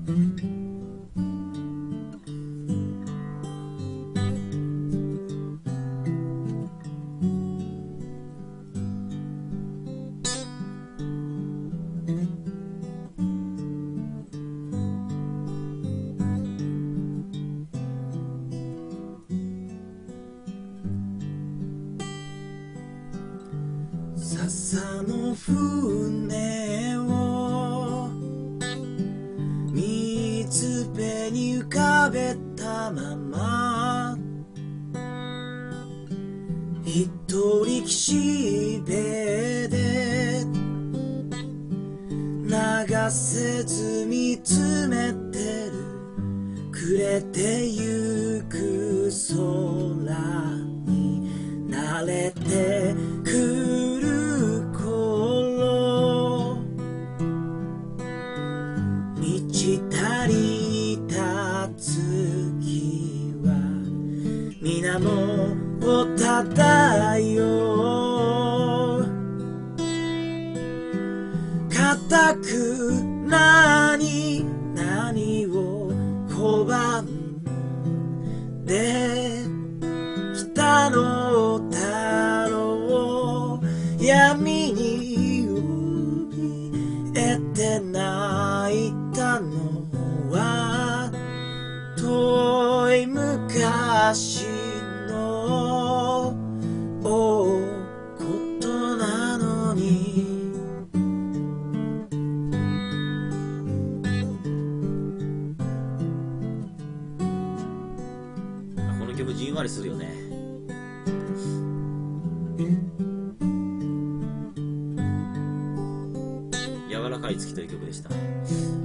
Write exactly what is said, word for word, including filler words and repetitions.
笹の船を水辺に浮かべたまま、一人岸辺で流せず見つめてる暮れてゆく空に慣れてくる頃、満ち足りた月は水面を漂う、固く何何を拒んで北の太郎、闇に怯えて泣いたのは遠い昔のことなのに。 この曲じんわりするよね。柔らかい月という曲でした。